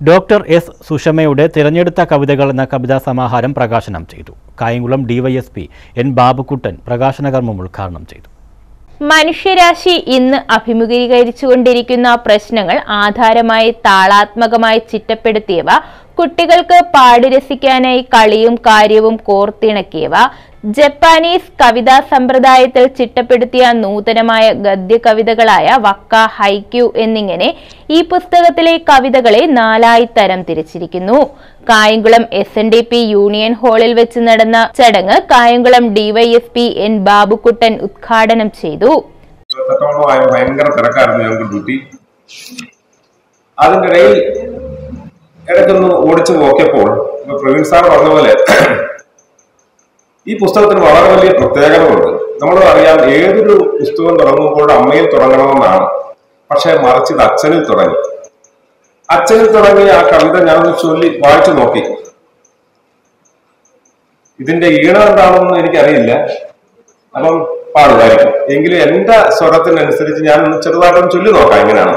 Doctor S സുഷമയുടെ തിരഞ്ഞെടുത്ത കവിതകൾ എന്ന കവിതാ സമാഹാരം പ്രകാശനം ചെയ്തു. കായംകുളം ഡിവൈഎസ്പി എൻ ബാബുക്കുട്ടൻ പ്രകാശന കർമ്മം ഉദ്ഘാടനം ചെയ്തു. മനുഷ്യരാശി ഇന്ന് അഭിമുഖീകരിച്ചുകൊണ്ടിരിക്കുന്ന പ്രശ്നങ്ങൾ ആധാരമായി താളാത്മകമായി ചിട്ടപ്പെടുത്തിയവ, കുട്ടികൾക്ക് പാടിരസിക്കാനായി കളിയും കാര്യവും കോർത്തിണക്കിയവ, ജപ്പാനീസ് കവിതാ സമ്പ്രദായത്തിൽ ചിട്ടപ്പെടുത്തിയ നൂതനമായ ഗദ്യ കവിതകളായ വക്ക, ഹൈക്യു എന്നിങ്ങനെ ഈ പുസ്തകത്തിലെ കവിതകളെ 4 തരം തിരിച്ചിരിക്കുന്നു. കായംകുളം SNDP യൂണിയൻ ഹാളിൽ വെച്ച് നടന്ന ചടങ്ങ് കായംകുളം ഡിവൈഎസ്പി എൻ ബാബുക്കുട്ടൻ ഉദ്ഘാടനം ചെയ്തു. ഭയങ്കര തിരക്കായിരുന്നു ഞങ്ങൾക്ക് ഡ്യൂട്ടി. അതിൻ്റെ ഇടയിൽ ഇടയ്ക്കൊന്ന് ഓടിച്ചു നോക്കിയപ്പോൾ പ്രവീൺ സാർ പറഞ്ഞ പോലെ ഈ പുസ്തകത്തിന് വളരെ വലിയ പ്രത്യേകതകളുണ്ട്. നമ്മൾ അറിയാം, ഏതൊരു പുസ്തകം തുടങ്ങുമ്പോൾ അമ്മയിൽ തുടങ്ങണമെന്നാണ്. പക്ഷെ മറിച്ച് ഇത് അച്ഛനിൽ തുടങ്ങി. അച്ഛനിൽ തുടങ്ങി ആ കവിത ഞാനൊന്ന് ചൊല്ലി വായിച്ചു നോക്കി. ഇതിന്റെ ഈണം എന്താണെന്ന് എനിക്കറിയില്ല, അപ്പം പാടുമായിരിക്കും. എങ്കിലും എന്റെ സ്വരത്തിനനുസരിച്ച് ഞാനൊന്ന് ചെറുതായിട്ടൊന്ന് ചൊല്ലി നോക്കാം. എങ്ങനെയാണ്?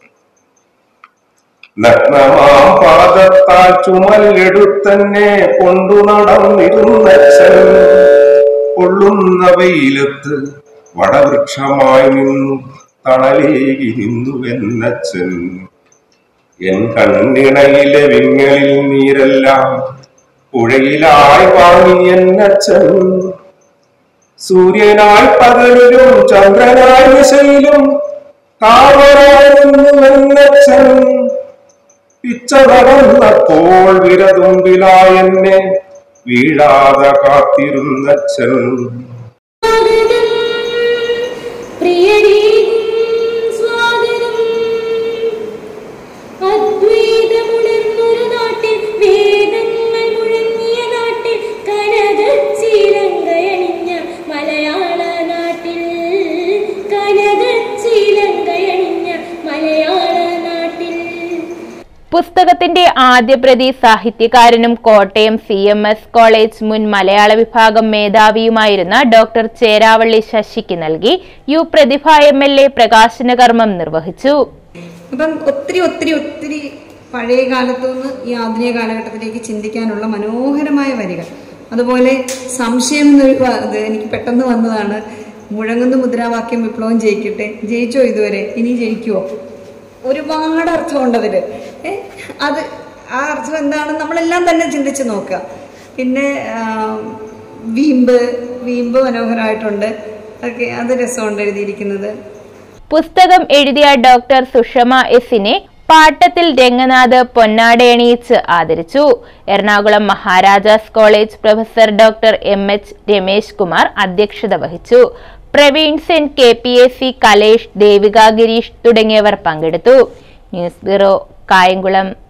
നഗ്നമാം പാദത്താൽ ചുമലെടുത്തന്നെ കൊണ്ടു നടന്നിരുന്നച്ഛൻ, പൊള്ളുന്ന വെയിലത്ത് വടവൃക്ഷമായി നിന്നു തണലേകി നിന്നുവെന്നച്ഛൻ. എൻ കണ്ണിണയിലെ വിങ്ങലിൽ നീരെല്ലാം പുഴയിലായി വാങ്ങിയെന്നച്ഛൻ. സൂര്യനായി പകലിലും ചന്ദ്രനായി ദിശയിലും കാവലായി നിന്നുവെന്നച്ഛൻ. പിച്ച നടന്നപ്പോൾ വിരതുമ്പിലായെന്നെ വീഴാതെ കാത്തിരുന്നച്ഛൻ. പുസ്തകത്തിന്റെ ആദ്യ പ്രതി സാഹിത്യകാരനും കോട്ടയം CMS കോളേജ് മുൻ മലയാള വിഭാഗം മേധാവിയുമായിരുന്ന ഡോക്ടർ ചേരാവള്ളി ശശിക്ക് നൽകി. യു പ്രതിഭ MLA പ്രകാശന കർമ്മം നിർവഹിച്ചു. അപ്പം ഒത്തിരി പഴയ കാലത്തു നിന്ന് ഈ ആധുനിക കാലഘട്ടത്തിലേക്ക് ചിന്തിക്കാനുള്ള മനോഹരമായ വരികൾ. അതുപോലെ സംശയം എന്നൊരു എനിക്ക് പെട്ടെന്ന് വന്നതാണ്. മുഴങ്ങുന്ന മുദ്രാവാക്യം വിപ്ലവം ജയിക്കട്ടെ, ജയിച്ചോ ഇതുവരെ, ഇനി ജയിക്കുവോ? ഒരുപാട് അർത്ഥമുണ്ട് അതിൽ. അത് ആ അർത്ഥം എന്താണെന്ന് നമ്മളെല്ലാം തന്നെ ചിന്തിച്ച് നോക്കുക. പിന്നെ വീമ്പ് മനോഹരമായിട്ടുണ്ട്. അത് രസമുണ്ട് എഴുതിയിരിക്കുന്നത്. പുസ്തകം എഴുതിയ ഡോക്ടർ സുഷമ എസിനെ പാട്ടത്തിൽ രംഗനാഥ് പൊന്നാടയണിയിച്ച് ആദരിച്ചു. Ernakulam Maharajas college professor doctor MH Ramesh Kumar അധ്യക്ഷത വഹിച്ചു. പ്രവീൺ സെൻ, KPAC കലേഷ്, ദേവിക ഗിരീഷ് തുടങ്ങിയവർ പങ്കെടുത്തു. News bureau, Kayamkulam.